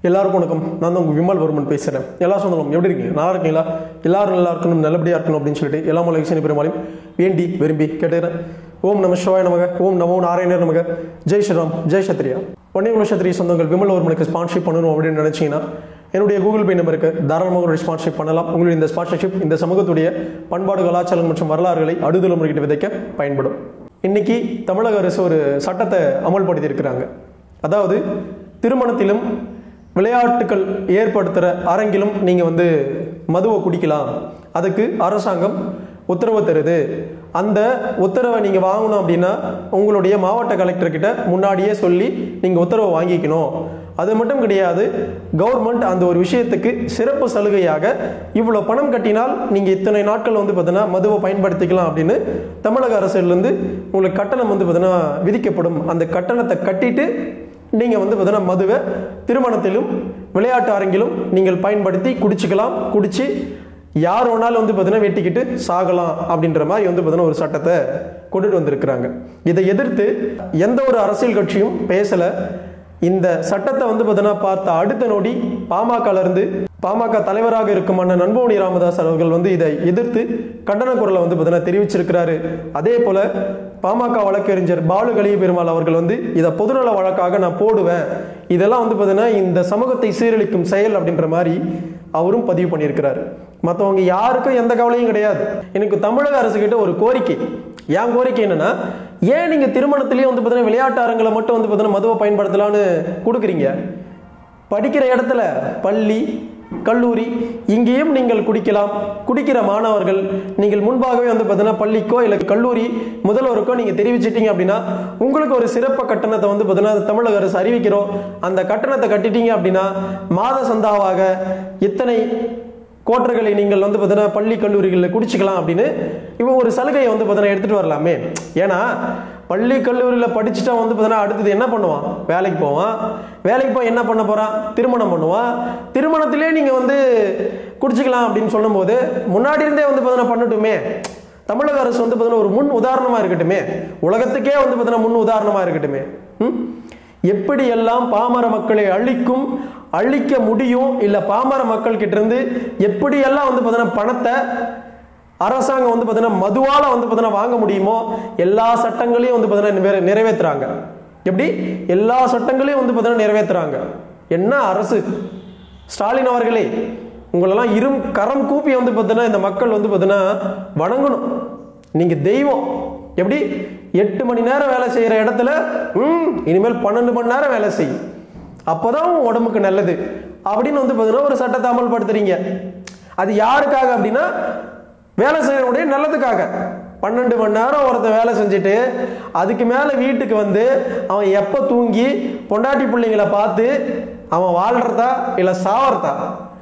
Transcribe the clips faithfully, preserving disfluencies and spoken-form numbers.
எல்லாருக்கும் வணக்கம். நான் தான் உங்கள் விமல் வர்மன் பேசுகிறேன். எல்லா சொந்தங்களும் எப்படி இருக்கீங்க? நல்லா இருக்கீங்களா? எல்லாரும் நல்லா இருக்கணும், நல்லபடியாக இருக்கணும் அப்படின்னு சொல்லிட்டு எல்லா மலை விஷயம் பெருமாளையும் வேண்டி விரும்பி கேட்டுக்கிறேன். ஓம் நம சிவாய நமக, ஓம் நமோ நாராயணர் நமக, ஜெய் ஸ்ரீராம், ஜெய் சத்ரியா. ஒன்னேகுல சத்ரிய சொந்தங்கள் விமல் வர்மனுக்கு ஸ்பான்ஷிப் பண்ணணும் அப்படின்னு நினச்சிங்கன்னா என்னுடைய கூகுள் பே நம்பருக்கு தாராளமாக ஒரு ஸ்பான்ஷிப் பண்ணலாம். உங்களுடைய இந்த ஸ்பான்சர்ஷிப் இந்த சமூகத்துடைய பண்பாடு, கலாச்சாரம் மற்றும் வரலாறுகளை அடுதலைமுறைகிட்ட விதைக்க பயன்படும். இன்னைக்கு தமிழக அரசு ஒரு சட்டத்தை அமல்படுத்தி இருக்கிறாங்க. அதாவது திருமணத்திலும் விளையாட்டுகள் ஏற்படுத்துகிற அரங்கிலும் நீங்கள் வந்து மதுவை குடிக்கலாம், அதுக்கு அரசாங்கம் உத்தரவு தருது. அந்த உத்தரவை நீங்கள் வாங்கணும் அப்படின்னா உங்களுடைய மாவட்ட கலெக்டர்கிட்ட முன்னாடியே சொல்லி நீங்கள் உத்தரவை வாங்கிக்கணும். அது மட்டும் கிடையாது, கவர்மெண்ட் அந்த ஒரு விஷயத்துக்கு சிறப்பு சலுகையாக இவ்வளோ பணம் கட்டினால் நீங்கள் இத்தனை நாட்கள் வந்து பார்த்தீங்கன்னா மதுவை பயன்படுத்திக்கலாம் அப்படின்னு தமிழக அரசிலிருந்து உங்களுக்கு கட்டணம் வந்து பார்த்தீங்கன்னா விதிக்கப்படும். அந்த கட்டணத்தை கட்டிட்டு நீங்கள் வந்து பார்த்தீங்கன்னா மதுவை திருமணத்திலும் விளையாட்டு அரங்கிலும் நீங்கள் பயன்படுத்தி குடிச்சிக்கலாம். குடித்து யார் வேணாலும் வந்து பார்த்தீங்கன்னா வெட்டிக்கிட்டு சாகலாம் அப்படின்ற மாதிரி வந்து பார்த்தீங்கன்னா ஒரு சட்டத்தை கொண்டுட்டு வந்திருக்கிறாங்க. இதை எதிர்த்து எந்த ஒரு அரசியல் கட்சியும் பேசலை. இந்த சட்டத்தை வந்து பார்த்தீங்கன்னா பார்த்த அடுத்த நொடி பாமகலேருந்து பாமக தலைவராக இருக்கும் அண்ணன் அன்புமணி ராமதாஸ் அவர்கள் வந்து இதை எதிர்த்து கண்டன குரலை வந்து பார்த்தீங்கன்னா தெரிவிச்சிருக்கிறாரு. அதே போல பாமக வழக்கறிஞர் பாலு கலிய பெருமாள் அவர்கள் வந்து இதை பொதுநல வழக்காக நான் போடுவேன், இதெல்லாம் வந்து பார்த்தீங்கன்னா இந்த சமூகத்தை சீரழிக்கும் செயல் அப்படின்ற மாதிரி அவரும் பதிவு பண்ணியிருக்கிறாரு. மற்றவங்க யாருக்கும் எந்த கவலையும் கிடையாது. எனக்கு தமிழக அரசு கிட்ட ஒரு கோரிக்கை. என் கோரிக்கை என்னன்னா, ஏன் நீங்க திருமணத்திலேயே வந்து பார்த்தீங்கன்னா விளையாட்டு அரங்களை மட்டும் வந்து பார்த்தீங்கன்னா மதுவை பயன்படுத்தலான்னு கொடுக்குறீங்க? படிக்கிற இடத்துல பள்ளி, கல்லூரி இங்கேயும் நீங்கள் குடிக்கலாம். குடிக்கிற மாணவர்கள் நீங்கள் முன்பாகவே வந்து பார்த்தீங்கன்னா பள்ளிக்கோ இல்லை கல்லூரி முதல்வருக்கோ நீங்கள் தெரிவிச்சிட்டீங்க அப்படின்னா உங்களுக்கு ஒரு சிறப்பு கட்டணத்தை வந்து பார்த்தீங்கன்னா தமிழக அரசு அறிவிக்கிறோம். அந்த கட்டணத்தை கட்டிட்டீங்க அப்படின்னா மாத சந்தாவாக இத்தனை கோட்டர்களை நீங்கள் வந்து பார்த்தீங்கன்னா பள்ளி கல்லூரிகளில் குடிச்சிக்கலாம் அப்படின்னு இப்போ ஒரு சலுகையை வந்து பார்த்தீங்கன்னா எடுத்துகிட்டு வரலாமே. ஏன்னா பள்ளி கல்லூரியில் படிச்சுட்டா வந்து பார்த்தீங்கன்னா அடுத்தது என்ன பண்ணுவான்? வேலைக்கு போவான். வேலைக்கு போய் என்ன பண்ண போகிறான்? திருமணம் பண்ணுவான். திருமணத்திலே நீங்கள் வந்து குடிச்சிக்கலாம் அப்படின்னு சொல்லும்போது முன்னாடி இருந்தே வந்து பார்த்தீங்கன்னா பண்ணட்டுமே. தமிழக அரசு வந்து பார்த்தீங்கன்னா ஒரு முன் உதாரணமாக இருக்கட்டுமே, உலகத்துக்கே வந்து பார்த்தீங்கன்னா முன் உதாரணமாக இருக்கட்டுமே. ம் எப்படி எல்லாம் பாமர மக்களை அழிக்கும் அழிக்க முடியும், இல்லை பாமர மக்கள் கிட்ட இருந்து எப்படி எல்லாம் வந்து பார்த்தீங்கன்னா பணத்தை அரசாங்கம் வந்து பார்த்தீங்கன்னா மதுவால வந்து பார்த்தீங்கன்னா வாங்க முடியுமோ எல்லா சட்டங்களையும் வந்து பார்த்தீங்கன்னா நிறைவேற்றுறாங்க. எப்படி எல்லா சட்டங்களையும் வந்து பார்த்தீங்கன்னா நிறைவேற்றுறாங்க. என்ன அரசு! ஸ்டாலின் அவர்களே, உங்களெல்லாம் இரு கரம் கூப்பி வந்து பார்த்தீங்கன்னா இந்த மக்கள் வந்து பார்த்தீங்கன்னா வணங்கணும். நீங்க தெய்வம். எப்படி எட்டு மணி நேரம் வேலை செய்யற இடத்துல ம் இனிமேல் பன்னெண்டு மணி நேரம் வேலை செய், அப்போதான் உடம்புக்கு நல்லது அப்படின்னு வந்து பார்த்தீங்கன்னா ஒரு சட்டத்தை அமல்படுத்துறீங்க. அது யாருக்காக அப்படின்னா வேலை செய்யறவனுடைய நல்லதுக்காக. பன்னெண்டு மணி நேரம் ஒருத்தன் வேலை செஞ்சுட்டு அதுக்கு மேலே வீட்டுக்கு வந்து அவன் எப்போ தூங்கி பொண்டாட்டி பிள்ளைங்களை பார்த்து அவன் வாழ்றதா இல்லை சாவறதா?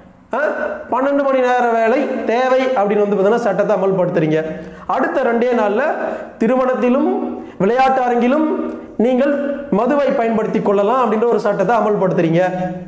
பன்னெண்டு மணி நேர வேலை தேவை அப்படின்னு வந்து பார்த்தீங்கன்னா சட்டத்தை அமல்படுத்துறீங்க. அடுத்த ரெண்டே நாளில் திருமணத்திலும் விளையாட்டு அரங்கிலும் நீங்கள் மதுவை பயன்படுத்தி கொள்ளலாம் அப்படின்ற ஒரு சட்டத்தை அமல்படுத்துறீங்க.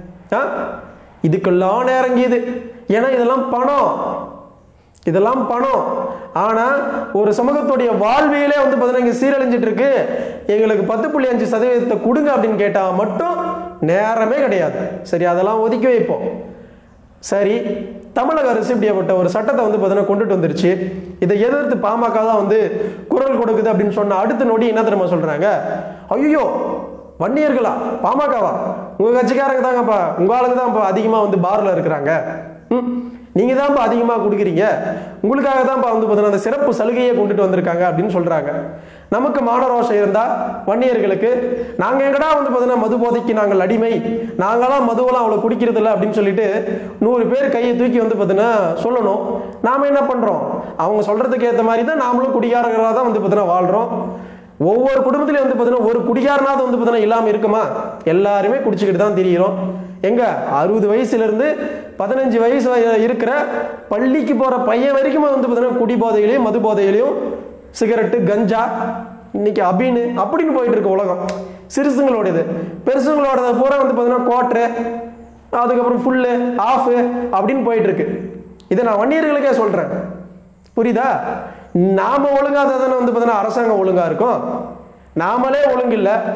இதுக்கெல்லாம் நேரங்கியது. ஏன்னா இதெல்லாம் பணம், இதெல்லாம் பணம். ஆனா ஒரு சமூகத்துடைய வாழ்வியலே வந்து பார்த்தீங்கன்னா இங்க சீரழிஞ்சிட்டு இருக்கு. எங்களுக்கு பத்து புள்ளி அஞ்சு சதவீதத்தை கொடுங்க அப்படின்னு கேட்டா மட்டும் நேரமே கிடையாது. சரி, அதெல்லாம் ஒதுக்கி வைப்போம். சரி, தமிழக அரசு இப்படியாப்பட்ட ஒரு சட்டத்தை வந்து பார்த்தீங்கன்னா கொண்டுட்டு வந்துருச்சு. இதை எதிர்த்து பாமக தான் வந்து குரல் கொடுக்குது அப்படின்னு சொன்ன அடுத்த நொடி என்ன தெரியுமா சொல்றாங்க? ஐயோ, வன்னியர்களா? பாமகவா? உங்க கட்சிக்காரங்க தாங்கப்பா, உங்க ஆளுங்க தான் அதிகமா வந்து பார்ல இருக்கிறாங்க, நீங்க தான்ப்பா அதிகமாக கொடுக்குறீங்க, உங்களுக்காக தான்ப்பா வந்து பார்த்தீங்கன்னா அந்த சிறப்பு சலுகையை கொண்டுட்டு வந்திருக்காங்க அப்படின்னு சொல்றாங்க. நமக்கு மானரோஷம் இருந்தா வன்னியர்களுக்கு நாங்க எங்கடா வந்து பார்த்தீங்கன்னா மது போதைக்கு நாங்கள் அடிமை, நாங்களாம் மதுவெல்லாம் அவ்வளோ குடிக்கிறது இல்லை அப்படின்னு சொல்லிட்டு நூறு பேர் கையை தூக்கி வந்து பார்த்தீங்கன்னா சொல்லணும். நாம என்ன பண்றோம்? அவங்க சொல்றதுக்கு ஏற்ற மாதிரி தான் நாமளும் குடிகாரர்களாக தான் வந்து பார்த்தீங்கன்னா வாழ்றோம். ஒவ்வொரு குடும்பத்திலையும் வந்து பார்த்தீங்கன்னா ஒரு குடிகாரனாவது வந்து பார்த்தீங்கன்னா இல்லாமல் இருக்குமா? எல்லாருமே குடிச்சுக்கிட்டு தான் தெரிகிறோம். எங்க அறுபது வயசுல இருந்து பதினஞ்சு வயசு இருக்கிற பள்ளிக்கு போற பையன் வரைக்கும் வந்து பார்த்தீங்கன்னா குடி போதையிலையும் மது போதையிலையும் சிகரெட்டு, கஞ்சா, இன்னைக்கு அபின்னு அப்படின்னு போயிட்டு இருக்க உலகம். சிறுசுங்களோடது, பெருசுங்களோட பூரா வந்து பார்த்தீங்கன்னா குவார்டரு, அதுக்கப்புறம் ஃபுல்லு, ஆஃபு அப்படின்னு போயிட்டு இருக்கு. இதை நான் வன்னியர்களுக்கே சொல்றேன், புரியுதா? நாம ஒழுங்காக தானே வந்து பார்த்தீங்கன்னா அரசாங்கம் ஒழுங்கா இருக்கும். நாமளே ஒழுங்கு இல்லை,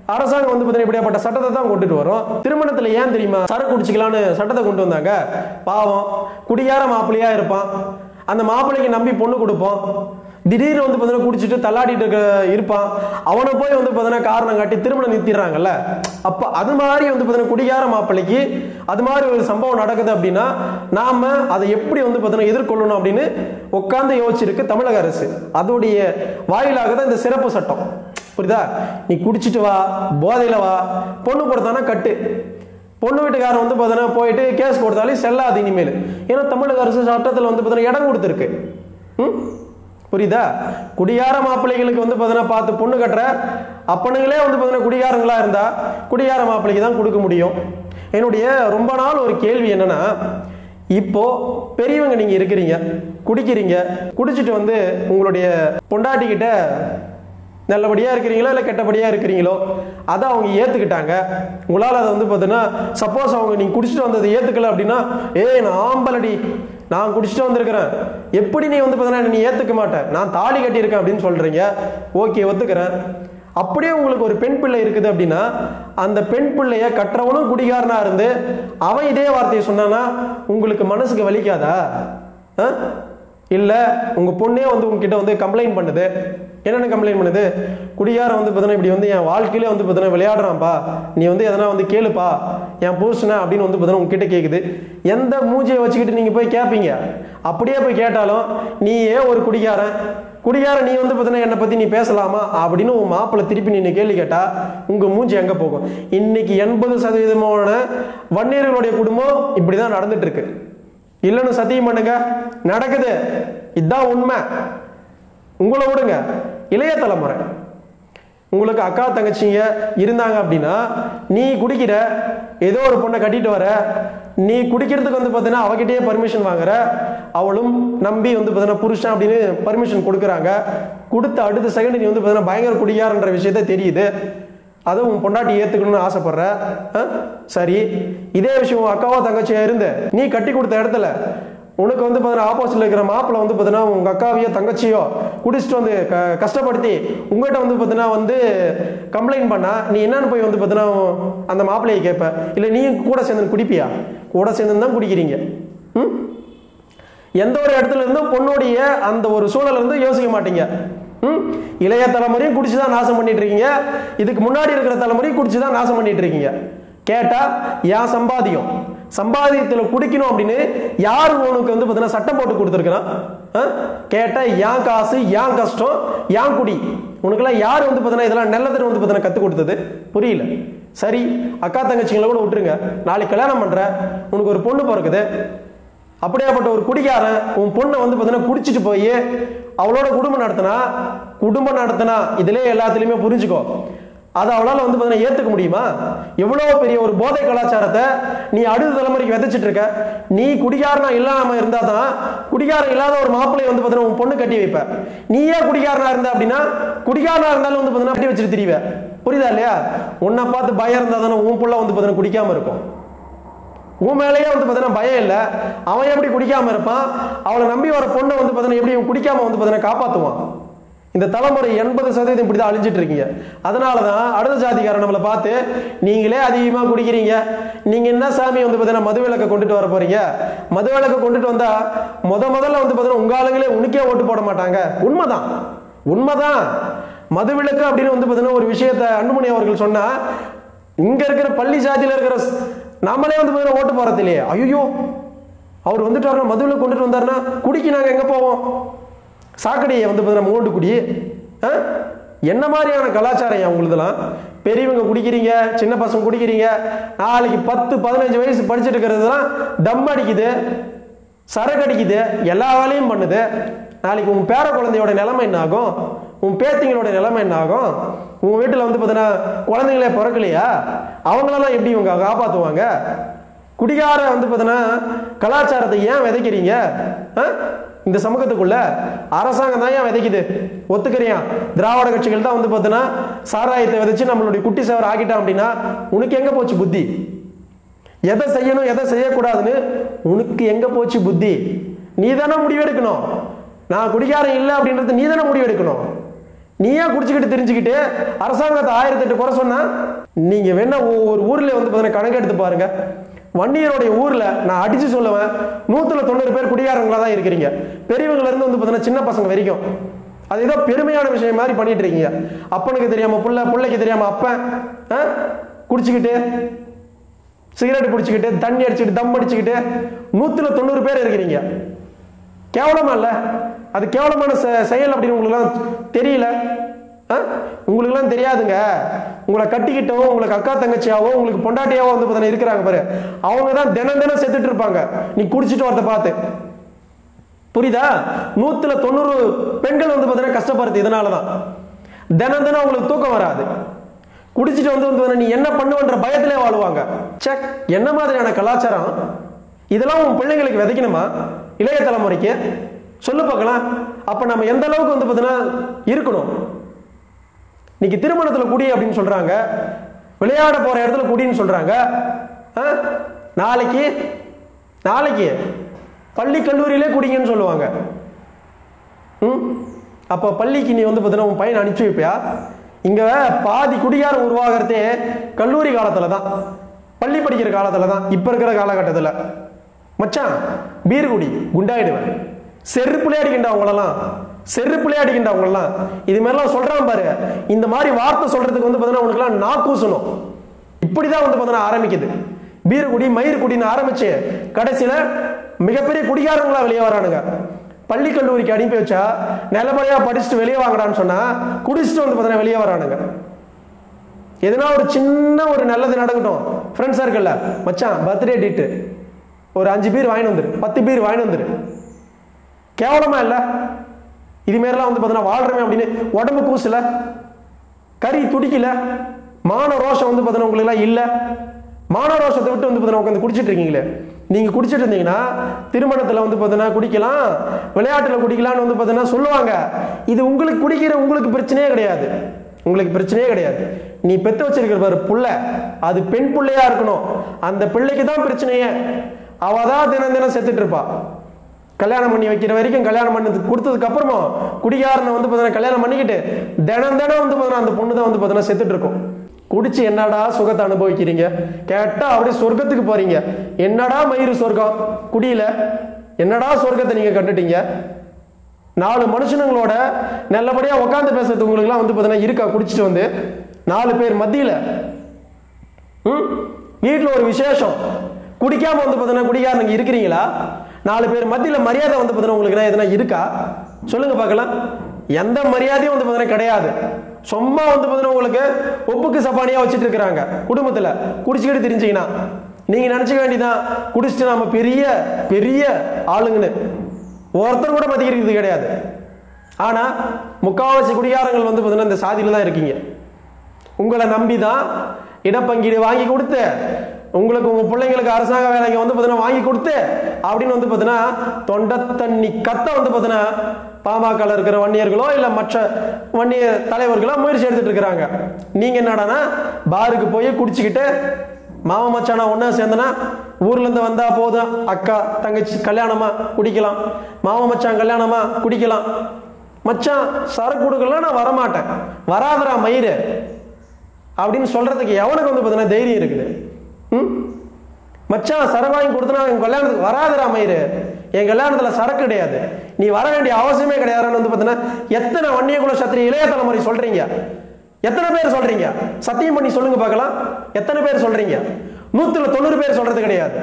அரசாங்கம் வந்து பார்த்தீங்கன்னா இப்படியாப்பட்ட சட்டத்தை தான் கொண்டுட்டு வரும். திருமணத்தில் ஏன் தெரியுமா சரக்கு குடிச்சிக்கலான்னு சட்டத்தை கொண்டு வந்தாங்க? பாவம் குடியார மாப்பிள்ளையா இருப்பான், அந்த மாப்பிள்ளைக்கு நம்பி பொண்ணு கொடுப்போம், திடீர்னு வந்து பார்த்தீங்கன்னா குடிச்சிட்டு தள்ளாடிட்டு இருக்க இருப்பான், அவனை போய் வந்து பார்த்தீங்கன்னா காரணம் காட்டி திருமணம் நிறுத்திடுறாங்கல்ல. அப்போ அது மாதிரி வந்து பார்த்தீங்கன்னா குடியார மாப்பிள்ளைக்கு அது மாதிரி ஒரு சம்பவம் நடக்குது அப்படின்னா நாம அதை எப்படி வந்து பார்த்தீங்கன்னா எதிர்கொள்ளணும் அப்படின்னு உட்காந்து யோசிச்சிருக்கு தமிழக அரசு. அதோடைய வாயிலாக தான் இந்த சிறப்பு சட்டம். புரியுதா? நீ குடிச்சிட்டு வா, போதையில வா, பொண்ணு கொடுத்தானா கட்டு, பொண்ணு வீட்டுக்காரன் வந்து பார்த்தீங்கன்னா போயிட்டு கேஸ் கொடுத்தாலும் செல்லாது இனிமேல். ஏன்னா தமிழக அரசு சட்டத்தில் வந்து பார்த்தீங்கன்னா இடம் கொடுத்துருக்கு. ம் புரியுதா? குடியார மாப்பிள்ளைகளுக்கு வந்து பார்த்தீங்கன்னா பார்த்து பொண்ணு கட்டுற அப்பனுங்களே வந்து பார்த்தீங்கன்னா குடியாரங்களா இருந்தா குடியார மாப்பிள்ளைக்கு தான் கொடுக்க முடியும். என்னுடைய ரொம்ப நாள் ஒரு கேள்வி என்னன்னா, இப்போ பெரியவங்க நீங்க இருக்கிறீங்க, குடிக்கிறீங்க, குடிச்சிட்டு வந்து உங்களுடைய பொண்டாட்டி கிட்ட நல்லபடியா இருக்கிறீங்களோ இல்லை கெட்டபடியா இருக்கிறீங்களோ அதை அவங்க ஏத்துக்கிட்டாங்க. உங்களால் அதை வந்து பார்த்தீங்கன்னா சப்போஸ் அவங்க நீங்க குடிச்சிட்டு வந்ததை ஏத்துக்கல அப்படின்னா, ஏய் நான் ஆம்பலடி, நான் குடிச்சிட்டு வந்திருக்கிறேன், எப்படி நீ வந்து பார்த்தீங்கன்னா நீ ஏத்துக்க மாட்டேன், நான் தாலி கட்டியிருக்கேன் அப்படின்னு சொல்றீங்க. ஓகே, ஒத்துக்கிறேன். அப்படியே உங்களுக்கு ஒரு பெண் பிள்ளை இருக்குது அப்படின்னா அந்த பெண் பிள்ளைய கற்றவனும் குடிகாரனா இருந்து அவன் இதே வார்த்தையை சொன்னானா உங்களுக்கு மனசுக்கு வலிக்காதா? இல்ல உங்க பொண்ணே வந்து உங்ககிட்ட வந்து கம்ப்ளைண்ட் பண்ணுது. என்னென்ன கம்ப்ளைண்ட் பண்ணுது? குடியாரம் வந்து பார்த்தீங்கன்னா இப்படி வந்து என் வாழ்க்கையிலே வந்து பார்த்தீங்கன்னா விளையாடுறான்ப்பா, நீ வந்து எதனா வந்து கேளுப்பா என் புருஷனை அப்படின்னு வந்து பார்த்தீங்கன்னா உங்ககிட்ட கேட்குது. எந்த மூஞ்சியை வச்சுக்கிட்டு நீங்க போய் கேட்பீங்க? அப்படியே போய் கேட்டாலும் நீயே ஒரு குடிகாரன், குடிகாரன் நீ வந்து பார்த்தீங்கன்னா என்னை பத்தி நீ பேசலாமா அப்படின்னு உன் மாப்பிள்ளை திருப்பி நீ கேள்வி கேட்டா உங்க மூஞ்சி எங்க போகும்? இன்னைக்கு எண்பது சதவீதமான வன்னியர்களுடைய குடும்பம் இப்படிதான் நடந்துட்டு இருக்கு. இல்லைன்னு சத்தியம் பண்ணுங்க, நடக்குது. இதுதான் உண்மை. உங்களை விடுங்க, இளைய தலைமுறை உங்களுக்கு அக்கா தங்கச்சிங்க இருந்தாங்க அப்படின்னா நீ குடிக்கிற, ஏதோ ஒரு பொண்ணை கட்டிட்டு வர, நீ குடிக்கிறதுக்கு வந்து பார்த்தீங்கன்னா அவகிட்டயே பர்மிஷன் வாங்குற, அவளும் நம்பி வந்து பார்த்தீங்கன்னா புருஷன் அப்படின்னு பர்மிஷன் கொடுக்குறாங்க. கொடுத்த அடுத்த செகண்ட் நீ வந்து பார்த்தீங்கன்னா பயங்கர குடியாரன்ற விஷயத்த தெரியுது, அதை உன் பொண்டாட்டி ஏத்துக்கணும்னு ஆசைப்படுற. சரி, இதே விஷயம் உன் அக்காவோ தங்கச்சியா இருந்து நீ கட்டி கொடுத்த இடத்துல உனக்கு வந்து பார்த்தீங்கன்னா ஆப்போசிட்ல இருக்கிற மாப்பிள்ள வந்து பார்த்தீங்கன்னா உங்க அக்காவையோ தங்கச்சியோ குடிச்சிட்டு வந்து க கஷ்டப்படுத்தி உங்ககிட்ட வந்து பார்த்தீங்கன்னா வந்து கம்ப்ளைண்ட் பண்ணா நீ என்னன்னு போய் வந்து பார்த்தீங்கன்னா அந்த மாப்பிள்ளையை கேட்ப? இல்லை நீ கூட சேர்ந்து குடிப்பியா? கூட சேர்ந்து தான் குடிக்கிறீங்க. ம் எந்த ஒரு இடத்துல இருந்தும் பொண்ணுடைய அந்த ஒரு சூழல் இருந்து யோசிக்க மாட்டீங்க. ம் இளைய தலைமுறையும் குடிச்சுதான் நாசம் பண்ணிட்டு இருக்கீங்க, இதுக்கு முன்னாடி இருக்கிற தலைமுறையும் குடிச்சுதான் நாசம் பண்ணிட்டு இருக்கீங்க. கேட்டா ஏன் சம்பாதியம், சம்பாதியத்துல குடிக்கணும் அப்படின்னு யார் உனக்கு வந்து பார்த்தீங்கன்னா சட்டம் போட்டு கொடுத்துருக்கிறான்? கேட்டா ஏன் காசு, ஏன் கஷ்டம், ஏன் குடி, உனக்கெல்லாம் யார் வந்து பார்த்தீங்கன்னா இதெல்லாம் நல்லதுன்னு வந்து பார்த்தீங்கன்னா கற்றுக் கொடுத்தது? புரியல. சரி, அக்கா தங்கச்சிங்களை கூட விட்டுருங்க, நாளைக்கு கல்யாணம் பண்ற, உனக்கு ஒரு பொண்ணு பிறக்குது, அப்படியாப்பட்ட ஒரு குடிகாரன் உன் பொண்ணை வந்து பார்த்தீங்கன்னா குடிச்சிட்டு போய் அவளோட குடும்பம் நடத்தினா குடும்பம் நடத்தினா இதுல எல்லாத்துலயுமே புரிஞ்சுக்கோ, அதை அவளால் வந்து பார்த்தீங்கன்னா ஏற்றுக்க முடியுமா? எவ்வளோ பெரிய ஒரு போதை கலாச்சாரத்தை நீ அடுத்த தலைமுறைக்கு விதைச்சிட்டு இருக்க. நீ குடிகாரனா இல்லாம இருந்தா தான் குடிகாரம் இல்லாத ஒரு மாப்பிள்ளையை வந்து பார்த்தீங்கன்னா உன் பொண்ணு கட்டி வைப்ப. நீயே குடிகாரனா இருந்தா அப்படின்னா குடிகாரனா இருந்தாலும் வந்து பார்த்தீங்கன்னா கட்டி வச்சுட்டு திரிவ. புரியுதா இல்லையா? உன்னை பார்த்து பயம் இருந்தா தானே உன் புள்ள வந்து பார்த்தீங்கன்னா குடிக்காம இருக்கும். உன் மேலேயே வந்து பார்த்தீங்கன்னா பயம் இல்லை, அவன் எப்படி குடிக்காம இருப்பான்? அவளை நம்பி வர பொண்ணை வந்து பார்த்தீங்கன்னா எப்படி குடிக்காம வந்து பார்த்தீங்கன்னா காப்பாற்றுவான்? இந்த தலைமுறை எண்பது சதவீதம் இப்படிதான் அழிஞ்சிட்டு இருக்கீங்க. அதனாலதான் அடுத்த ஜாதிக்காரன் நம்மளை பார்த்து நீங்களே அதிகமா குடிக்கிறீங்க, நீங்க என்ன சாமி வந்து பார்த்தீங்கன்னா மது விலக்கை கொண்டுட்டு வர போறீங்க? மது விலக்கை கொண்டுட்டு வந்தா முத முதல்ல வந்து பார்த்தீங்கன்னா உங்க ஆளுங்களே உனக்கே ஓட்டு போட மாட்டாங்க. உண்மைதான், உண்மைதான். மது விலக்கு அப்படின்னு வந்து பார்த்தீங்கன்னா ஒரு விஷயத்த அன்புமணி அவர்கள் சொன்னா இங்க இருக்கிற பள்ளி சாதியில இருக்கிற நாமளே வந்து பார்த்தீங்கன்னா ஓட்டு போறது இல்லையே. ஐயோ, அவர் வந்துட்டு மதுவிலக்கு கொண்டுட்டு வந்தாருன்னா குடிக்கு நாங்க எங்க போவோம்? சாக்கடையை வந்து பார்த்தீங்கன்னா மூண்டு குடி. என்ன மாதிரியான கலாச்சாரம் உங்களுதுலாம்? பெரியவங்க குடிக்கிறீங்க, சின்ன பசங்க குடிக்கிறீங்க, நாளைக்கு பத்து பதினஞ்சு வயசு படிச்சுட்டு இருக்கிறதுலாம் தம் அடிக்குது, சரக்கு அடிக்குது, எல்லா வேலையும் பண்ணுது. நாளைக்கு உன் பேர குழந்தையோட நிலைமை என்ன ஆகும்? உன் பேத்திங்களோட நிலைமை என்ன ஆகும்? உன் வீட்டில் வந்து பார்த்தீங்கன்னா குழந்தைங்களே பிறக்கலையா? அவங்களெல்லாம் எப்படி இவங்க காப்பாற்றுவாங்க? குடிகார வந்து பார்த்தீங்கன்னா கலாச்சாரத்தை ஏன் விதைக்கிறீங்க இந்த சமூகத்துக்குள்ள? அரசாங்கம் தான் ஏன் விதைக்குது? ஒத்துக்கிறியா? திராவிட கட்சிகள் தான் வந்து பார்த்தீங்கன்னா சாராயத்தை விதைச்சு நம்மளுடைய குட்டி சேவர் ஆகிட்டான் அப்படின்னா உனக்கு எங்க போச்சு புத்தி? எதை செய்யணும் எதை செய்யக்கூடாதுன்னு உனக்கு எங்க போச்சு புத்தி? நீ தானே முடிவெடுக்கணும். நான் குடிகாரன் இல்லை அப்படின்றது நீ தானே முடிவெடுக்கணும். நீயா குடிச்சுக்கிட்டு தெரிஞ்சுக்கிட்டு அரசாங்கத்தை ஆயிரத்தி எட்டு குறை சொன்னா நீங்க வேணா ஒரு ஊர்ல வந்து பார்த்தீங்கன்னா கணக்கு எடுத்து பாருங்க. வன்னியருடைய ஊர்ல நான் அடிச்சு சொல்லுவேன், நூத்துல தொண்ணூறு பேர் குடிகாரங்களா தான் இருக்கிறீங்க. பெரியவங்கள இருந்து வந்து பார்த்தீங்கன்னா சின்ன பசங்க வரைக்கும். அது ஏதோ பெருமையான விஷயம் மாதிரி பண்ணிட்டு இருக்கீங்க. அப்பனுக்கு தெரியாம புள்ள, புள்ளைக்கு தெரியாம அப்பன் குடிச்சுக்கிட்டு சிகரெட் குடிச்சுக்கிட்டு தண்ணி அடிச்சுக்கிட்டு தம் அடிச்சுக்கிட்டு நூத்துல தொண்ணூறு பேர் இருக்கிறீங்க. கேவலமா இல்ல? அது கேவலமான செயல் அப்படின்னு உங்களுக்கு தெரியல? உங்களுக்கு எல்லாம் தெரியாதுங்க. உங்களை கட்டிக்கிட்டோ உங்களுக்கு அக்கா தங்கச்சியாவோ உங்களுக்கு பொண்டாட்டியாவோ வந்து பார்த்தா இருக்கிறாங்க பாரு, அவங்க தான் தினம் தினம் செத்துட்டு இருப்பாங்க நீ குடிச்சிட்டு வரத பார்த்து. புரியுதா? நூத்துல தொண்ணூறு பெண்கள் வந்து பார்த்தீங்கன்னா கஷ்டப்படுறது இதனாலதான். தினம் தினம் உங்களுக்கு தூக்கம் வராது. குடிச்சிட்டு வந்து வந்து நீ என்ன பண்ணுவன்ற பயத்திலே வாழ்வாங்க. செக் என்ன மாதிரியான கலாச்சாரம் இதெல்லாம் உன் பிள்ளைங்களுக்கு விதைக்கணுமா? இளைய தலைமுறைக்கு சொல்லு பார்க்கலாம். அப்ப நம்ம எந்த அளவுக்கு வந்து பார்த்தீங்கன்னா இருக்கணும்? இன்னைக்கு திருமணத்துல குடி அப்படின்னு சொல்றாங்க, விளையாட போற இடத்துல குடின்னு சொல்றாங்க. நாளைக்கு நாளைக்கு பள்ளி கல்லூரியிலே குடிங்கன்னு சொல்லுவாங்க. ம் அப்ப பள்ளிக்கு நீ வந்து பார்த்தீங்கன்னா உன் பையனை அனுப்பிச்சு வைப்பியா? இங்க பாதி குடிகாரம் உருவாகிறதே கல்லூரி காலத்துல தான், பள்ளி படிக்கிற காலத்துல தான். இப்ப இருக்கிற காலகட்டத்துல மச்சான் பீர் குடி குண்டாயிடுவேன், செருப்புலே அடிக்கின்ற அவங்களெல்லாம், செருப்புலே அடிக்கின்ற அவங்களெல்லாம் இது மாதிரிலாம் சொல்றான் பாரு. இந்த மாதிரி வார்த்தை சொல்றதுக்கு வந்து பார்த்தீங்கன்னா உனக்குலாம் நாக்கூசணும். இப்படிதான் வந்து பார்த்தீங்கன்னா ஆரம்பிக்குது. பீர் குடி மயிர் குடின்னு ஆரம்பிச்சு கடைசியில மிகப்பெரிய குடிகாரங்களா வெளியே வரானுங்க. பள்ளி கல்லூரிக்கு அனுப்பி வச்சா நிலமறையா படிச்சுட்டு வெளியே வாங்கடான்னு சொன்னா குடிச்சிட்டு வந்து பார்த்தீங்கன்னா வெளியே வரானுங்க. எதுனா ஒரு சின்ன ஒரு நல்லது நடக்கட்டும் ஃப்ரெண்ட் சர்க்கிள்ல, மச்சான் பர்த்டே டேட்டு ஒரு அஞ்சு பீர் வாங்கி வந்துரு, பத்து பீர் வாங்கி வந்துரு. கேவலமா இல்ல? இது மாதிரிலாம் வந்து பார்த்தீங்கன்னா வாழ்றமே அப்படின்னு உடம்பு கூசல, கறி துடிக்கல, மான ரோஷம் வந்து பார்த்தீங்கன்னா உங்களுக்கு எல்லாம் இல்ல. மான ரோஷத்தை விட்டு வந்து பார்த்தீங்கன்னா உட்காந்து குடிச்சிட்டு இருக்கீங்களே. நீங்க குடிச்சிட்டு இருந்தீங்கன்னா திருமணத்துல வந்து பார்த்தீங்கன்னா குடிக்கலாம், விளையாட்டுல குடிக்கலாம்னு வந்து பார்த்தீங்கன்னா சொல்லுவாங்க. இது உங்களுக்கு குடிக்கிற உங்களுக்கு பிரச்சனையே கிடையாது, உங்களுக்கு பிரச்சனையே கிடையாது. நீ பெத்து வச்சிருக்கிற பாரு புள்ள, அது பெண் பிள்ளையா இருக்கணும். அந்த பிள்ளைக்கு தான் பிரச்சனையே. அவதான் தினம் தினம் செத்துட்டு இருப்பா. கல்யாணம் பண்ணி வைக்கிற வரைக்கும் கல்யாணம் பண்ணி கொடுத்ததுக்கு அப்புறமா குடிகாரனை வந்து பார்த்தீங்கன்னா கல்யாணம் பண்ணிக்கிட்டு தினம் தினம் வந்து பார்த்தீங்கன்னா அந்த பொண்ணு தான் வந்து பார்த்தீங்கன்னா செத்துட்டு இருக்கும். குடிச்சு என்னடா சுகத்தை அனுபவிக்கிறீங்க? கேட்டா அப்படியே சொர்க்கத்துக்கு போறீங்க. என்னடா மயிறு சொர்க்கம் குடியில? என்னடா சொர்க்கத்தை நீங்க கண்டுட்டீங்க? நாலு மனுஷனுங்களோட நல்லபடியா உட்காந்து பேசுறது உங்களுக்கு எல்லாம் வந்து பார்த்தீங்கன்னா இருக்கா? குடிச்சிட்டு வந்து நாலு பேர் மத்தியில ம் வீட்டுல ஒரு விசேஷம் குடிக்காம வந்து பார்த்தீங்கன்னா குடிக்காரங்க இருக்கிறீங்களா? நாலு பேர் மத்தியில மரியாதை வந்து பார்த்தீங்கன்னா உங்களுக்கு எதனா இருக்கா? சொல்லுங்க பார்க்கலாம். எந்த மரியாதையும் வந்து பார்த்தீங்கன்னா கிடையாது. சும்மா வந்து பார்த்தீங்கன்னா உங்களுக்கு ஒப்புக்கு சப்பானியா வச்சுட்டு இருக்கிறாங்க குடும்பத்துல. குடிச்சுக்கிட்டு தெரிஞ்சீங்கன்னா நீங்க நினைச்சுக்க வேண்டியதான் குடிச்சிட்டு நாம பெரிய பெரிய ஆளுங்கன்னு. ஒருத்தர் கூட மதிக்கிறது கிடையாது. ஆனா முக்காவாசி குடிகாரங்கள் வந்து பார்த்தீங்கன்னா இந்த சாதியில தான் இருக்கீங்க. உங்களை நம்பிதான் இடப்பங்கீடு வாங்கி கொடுத்து உங்களுக்கு உங்க பிள்ளைங்களுக்கு அரசாங்க வேலைக்கு வந்து பார்த்தீங்கன்னா வாங்கி கொடுத்து அப்படின்னு வந்து பார்த்தீங்கன்னா தொண்டை தண்ணி கத்த வந்து பார்த்தீங்கன்னா பாமக இருக்கிற வன்னியர்களோ இல்ல மற்ற வன்னிய தலைவர்களோ முயற்சி எடுத்துட்டு இருக்கிறாங்க. நீங்க என்னடானா பாருக்கு போய் குடிச்சுக்கிட்டு மாமா மச்சானா ஒன்னா சேர்ந்தனா ஊர்ல இருந்து வந்தா போதும், அக்கா தங்கச்சி கல்யாணமா குடிக்கலாம், மாமா மச்சான் கல்யாணமா குடிக்கலாம், மச்சான் சரக்கு கொடுக்கலாம் நான் வரமாட்டேன், வராதரா மயிறு அப்படின்னு சொல்றதுக்கு எவனுக்கு வந்து பார்த்தீங்கன்னா தைரியம் இருக்குது? ம் மச்சான் சரக்கு வாங்கி கொடுத்தனா என் கல்யாணத்துக்கு வராதரா மயிறு, என் கல்யாணத்துல சரக்கு கிடையாது, நீ வர வேண்டிய அவசியமே கிடையாதுன்னு வந்து பார்த்தீங்கன்னா எத்தனை வன்னிய குல சத்திரிய இளைய தலைமுறை சொல்றீங்க? எத்தனை பேர் சொல்றீங்க? சத்தியம் பண்ணி சொல்லுங்க பார்க்கலாம். எத்தனை பேர் சொல்றீங்க? நூத்துல தொண்ணூறு பேர் சொல்றது கிடையாது.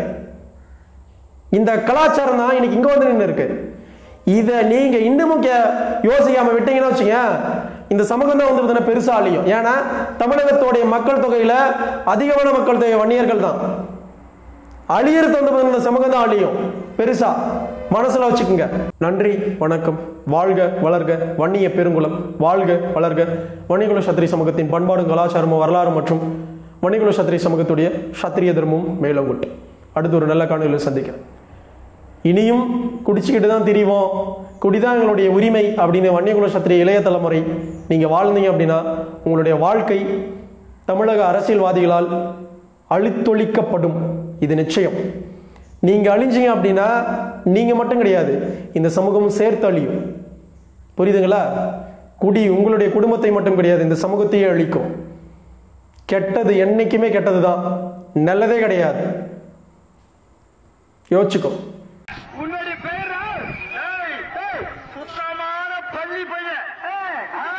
இந்த கலாச்சாரம் தான் இன்னைக்கு இங்க வந்து நின்று இருக்கு. இத நீங்க இன்னமும் யோசிக்காம விட்டீங்கன்னா வச்சுங்க, இந்த சமூகம் தான் வந்து பார்த்தீங்கன்னா பெருசா அழியும். ஏன்னா தமிழகத்தோடைய மக்கள் தொகையில அதிகமான மக்கள் தொகை வன்னியர்கள் தான். அழியறது வந்து பார்த்தீங்கன்னா சமூகம் தான் அழியும் பெருசா, மனசுல வச்சுக்கோங்க. நன்றி, வணக்கம். வாழ்க வளர்க வன்னிய பெருங்குளம், வாழ்க வளர்க வன்னியகுல சத்திரிய சமூகத்தின் பண்பாடும் கலாச்சாரமும் வரலாறு மற்றும் வன்னியகுல சத்திரிய சமூகத்துடைய சத்திரிய தர்மமும் மேலோங்குட்டு. அடுத்து ஒரு நல்ல காணொலியில் சந்திக்கிறேன். இனியும் குடிச்சுக்கிட்டு தான் திரிவோம், குடிதான் எங்களுடைய உரிமை அப்படின்னு வன்னியகுல சத்திரிய இளைய தலைமுறை நீங்க வாழ்ந்தீங்க அப்படின்னா உங்களுடைய வாழ்க்கை தமிழக அரசியல்வாதிகளால் அழித்தொழிக்கப்படும். இது நிச்சயம். நீங்க அழிஞ்சீங்க அப்படின்னா நீங்க மட்டும் கிடையாது, இந்த சமூகமும் சேர்த்து அழியும். புரியுதுங்களா? குடி உங்களுடைய குடும்பத்தை மட்டும் கிடையாது, இந்த சமூகத்தையே அழிக்கும். கெட்டது என்னைக்குமே கெட்டது தான், நல்லதே கிடையாது. யோசிச்சுக்கோ. உன்னுடைய பேர் சுத்தமான பள்ளி பையன்.